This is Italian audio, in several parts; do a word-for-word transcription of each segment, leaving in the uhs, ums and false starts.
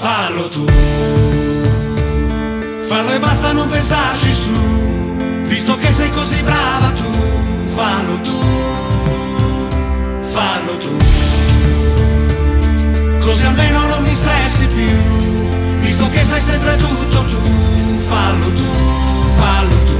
Fallo tu, fallo e basta non pensarci su, visto che sei così brava tu. Fallo tu, fallo tu, così almeno non mi stressi più, visto che sai sempre tutto tu. Fallo tu, fallo tu.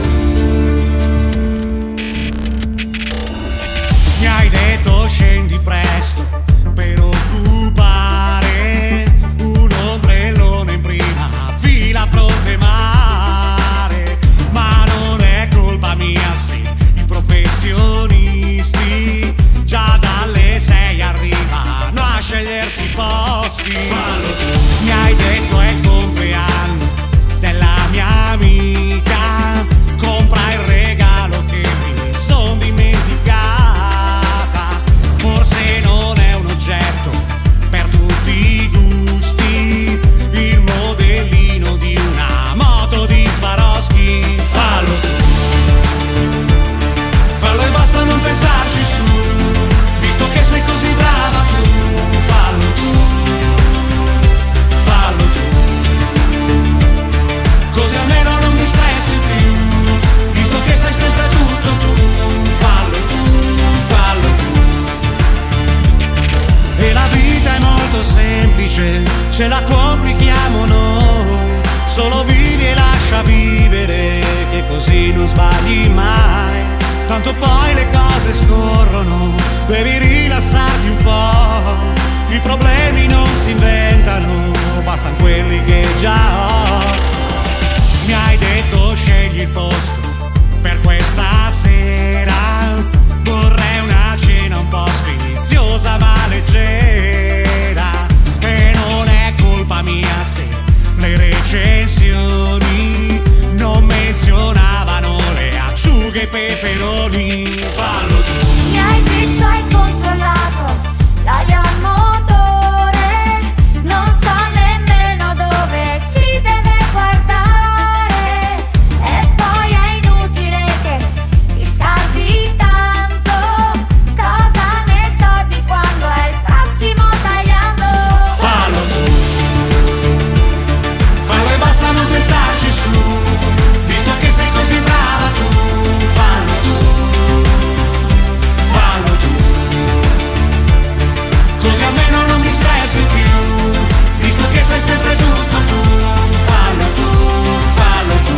Mi hai detto scendi presto per occupare un ombrellone in prima fila fronte mare, ma non è colpa mia se i professionisti già dalle sei arrivano a scegliersi i posti. Fallo tu. Mi hai detto è il compleanno della mia amica, compra il regalo che mi son dimenticata, forse non è un oggetto per tutti i gusti, il modellino di una moto di Swarovski. Fallo tu, fallo e basta non pensarci su, visto che sei così brava tu. Fallo tu, fallo tu, così almeno non mi stressi più, visto che sai sempre tutto tu. Fallo tu, fallo tu. E la vita è molto semplice, ce la complichiamo noi, solo vivi e lascia vivere, che così non sbagli mai. Tanto poi le cose scorrono, devi rilassarti un po', i problemi non si inventano, bastano quelli che già ho. Mi hai detto scegli il posto per questa sera, vorrei una cena un po' sfiziosa ma leggera, e non è colpa mia se le recensioni non menzionavano le acciughe e i peperoni. Fallo tu. Mi hai detto hai controllato l'aria al motore, non so nemmeno dove si deve guardare, e poi è inutile che ti scaldi tanto, cosa ne so di quando è il prossimo tagliando. Fallo tu, fallo e basta non pensarci su, visto che sei così brava tu. Fallo tu, fallo tu, così almeno non mi stressi più, visto che sai sempre tutto tu. Fallo tu, fallo tu.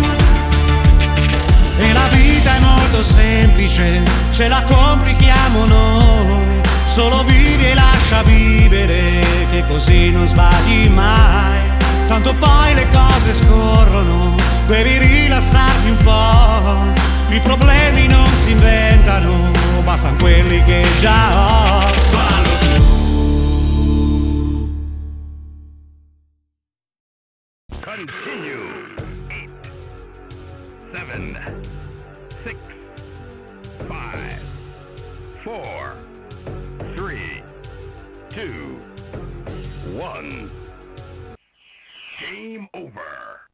E la vita è molto semplice, ce la complichiamo noi, solo vivi e lascia vivere, che così non sbagli mai. Tanto poi le cose scorrono, devi rilassarti un po', i problemi non si inventano, bastano quelli che già ho. Fallo tu. Continue. Eight, seven, six, five, four, three, two, one. Game over.